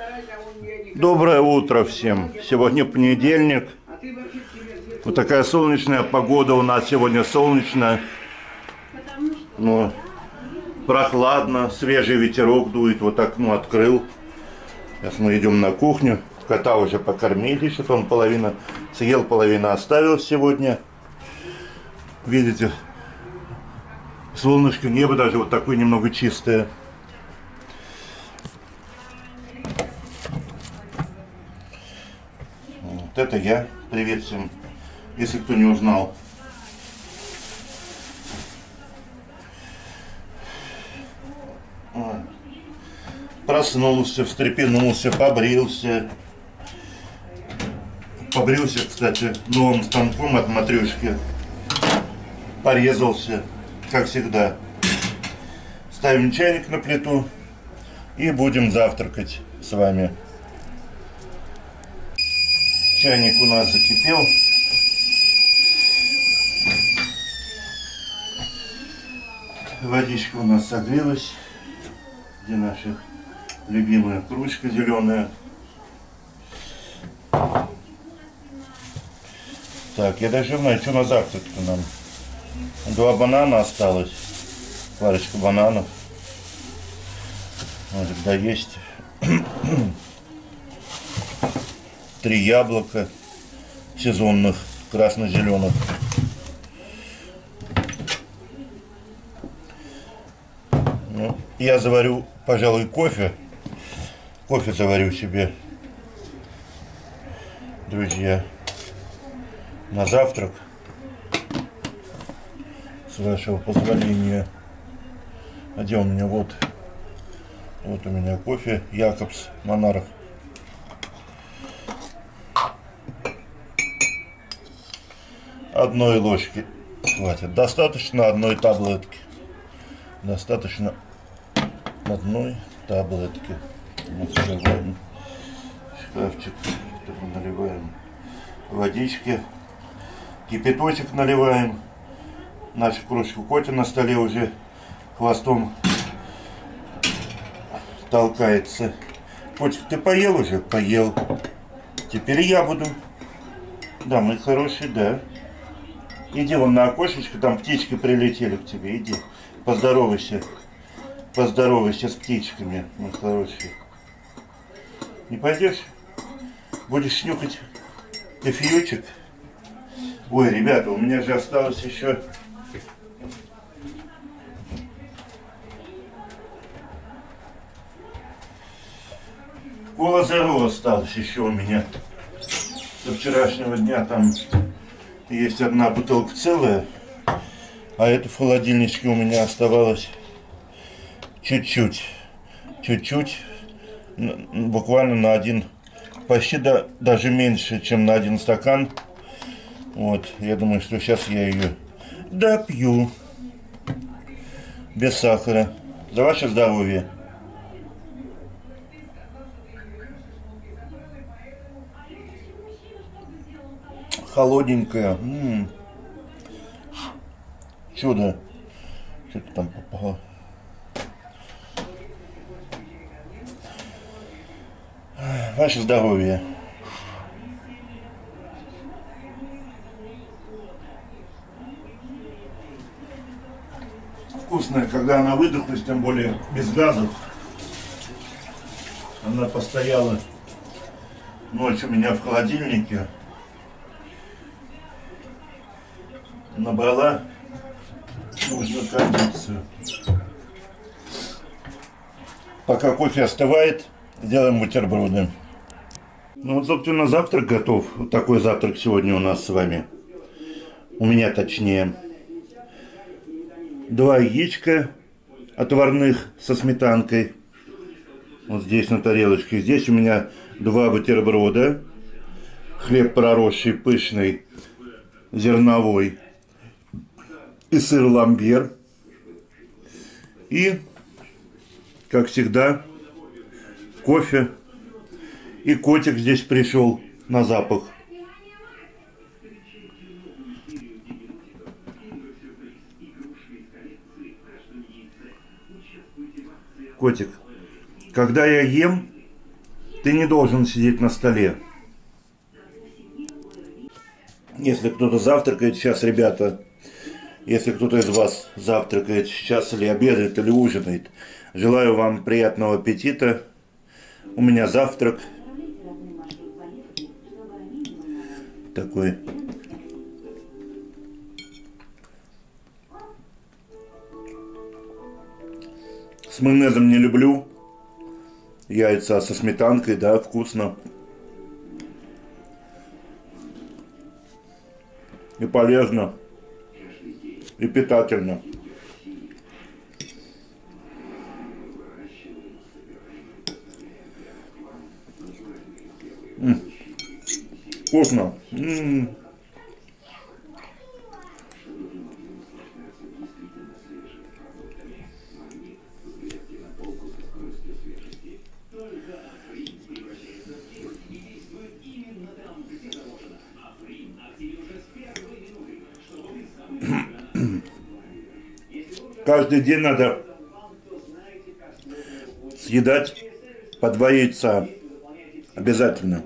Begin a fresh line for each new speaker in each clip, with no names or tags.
Доброе утро всем. Сегодня понедельник. Вот такая солнечная погода у нас сегодня, солнечно. Ну, прохладно, свежий ветерок дует. Вот окно открыл. Сейчас мы идем на кухню. Кота уже покормили, что-то он половину съел, половину оставил сегодня. Видите, солнышко, небо даже вот такое немного чистое. Вот это я. Привет всем, если кто не узнал. Проснулся, встрепенулся, побрился. Побрился, кстати, новым станком от Матрюшки. Порезался, как всегда. Ставим чайник на плиту и будем завтракать с вами. Чайник у нас закипел. Водичка у нас согрелась. Где наша любимая кружка зеленая. Так, я даже знаю, что на завтрак-то нам. 2 банана осталось. Парочка бананов. Может, да есть. 3 яблока сезонных, красно-зеленых. Ну, я заварю, пожалуй, кофе. Кофе заварю себе, друзья, на завтрак. С вашего позволения. А где у меня? Вот у меня кофе Якобс Монарх. Одной ложки хватит. Достаточно одной таблетки. Достаточно одной таблетки. Открываем шкафчик. Наливаем водички. Кипяточек наливаем. Нашу кружку кофе на столе уже хвостом толкается. Котик, ты поел уже? Поел. Теперь я буду. Да, мой хороший, да. Иди вон на окошечко, там птички прилетели к тебе. Иди, поздоровайся. Поздоровайся с птичками, мой хороший. Не пойдешь? Будешь нюхать кофеечек? Ой, ребята, у меня же осталось еще... Кола Зеро осталось еще у меня. Со вчерашнего дня там есть одна бутылка целая, а это в холодильничке у меня оставалось чуть-чуть, буквально на один, почти даже меньше, чем на 1 стакан. Вот, я думаю, что сейчас я ее допью без сахара. За ваше здоровье. Холодненькая. Чудо. Что-то там попало. Ваше здоровье. Вкусная, когда она выдохлась, тем более без газов. Она постояла ночь у меня в холодильнике. Набрала нужную кондицию. Пока кофе остывает, сделаем бутерброды. Ну вот, собственно, завтрак готов. Вот такой завтрак сегодня у нас с вами. У меня точнее. 2 яичка отварных со сметанкой. Вот здесь на тарелочке. Здесь у меня 2 бутерброда. Хлеб проросший, пышный, зерновой. И сыр ламбер. И, как всегда, кофе. И котик здесь пришел на запах. Котик, когда я ем, Ты не должен сидеть на столе. Если кто-то завтракает сейчас, ребята, если кто-то из вас завтракает сейчас или обедает, или ужинает, желаю вам приятного аппетита. У меня завтрак такой. С майонезом не люблю. Яйца со сметанкой, да, вкусно. И полезно. И питательно. Вкусно. Каждый день надо съедать по 2 яйца. Обязательно.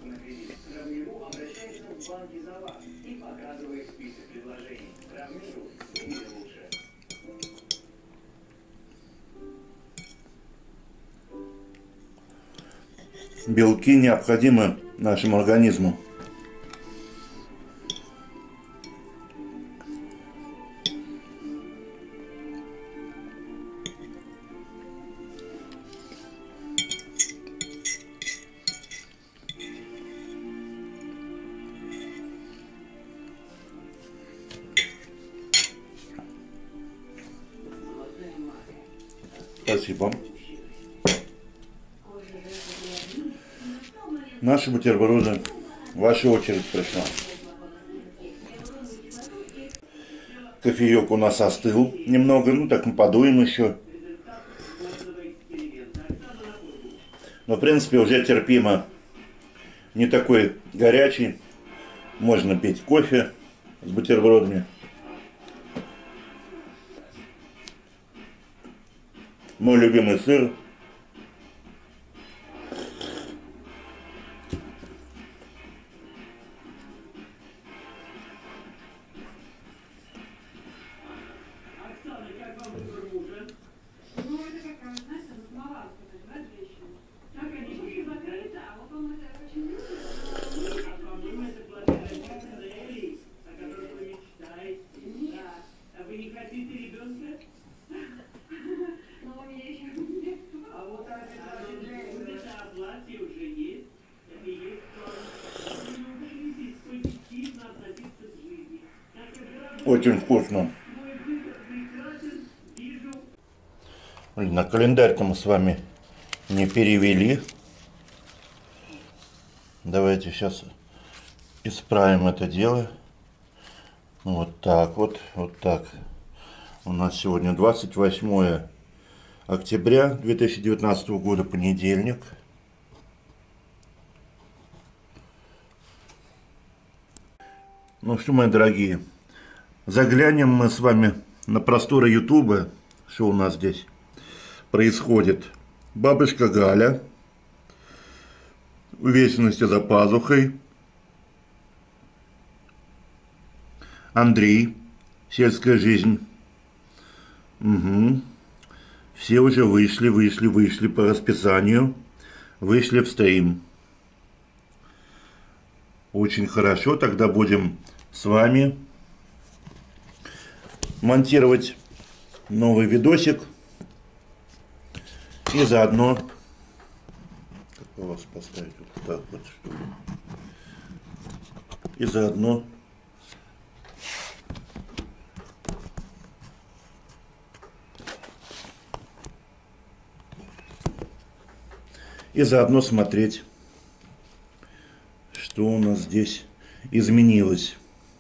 Белки необходимы нашему организму. Спасибо. Наши бутерброды. Ваша очередь пришла. Кофеек у нас остыл немного. Ну так мы подуем еще. Но в принципе уже терпимо. Не такой горячий. Можно пить кофе с бутербродами. Мой любимый сыр. Очень вкусно. На календарь-то мы с вами не перевели. Давайте сейчас исправим это дело. Вот так вот, вот так. У нас сегодня 28 октября 2019 года, понедельник. Ну что, мои дорогие, заглянем мы с вами на просторы Ютуба, что у нас здесь происходит. Бабушка Галя, увечности за пазухой. Андрей, сельская жизнь. Угу. Все уже вышли по расписанию. Вышли в стрим. Очень хорошо, тогда будем с вами монтировать новый видосик. И заодно... Как вас поставить? Вот так вот, что ли? И заодно... И заодно смотреть, что у нас здесь изменилось.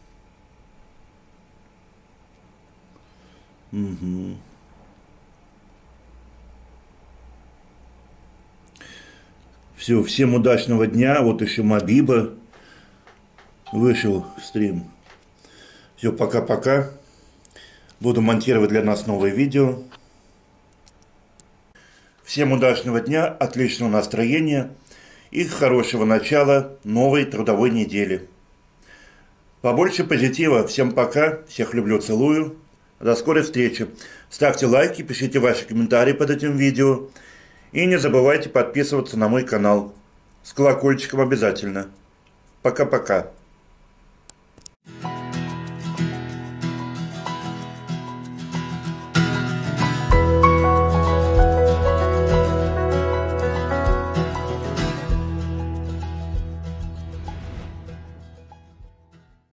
Угу. Все, всем удачного дня. Вот еще Мабиба вышел в стрим. Все, пока-пока. Буду монтировать для нас новые видео. Всем удачного дня, отличного настроения. и хорошего начала новой трудовой недели. Побольше позитива. Всем пока. Всех люблю, целую. До скорой встречи. Ставьте лайки, пишите ваши комментарии под этим видео. И не забывайте подписываться на мой канал. С колокольчиком обязательно. Пока-пока.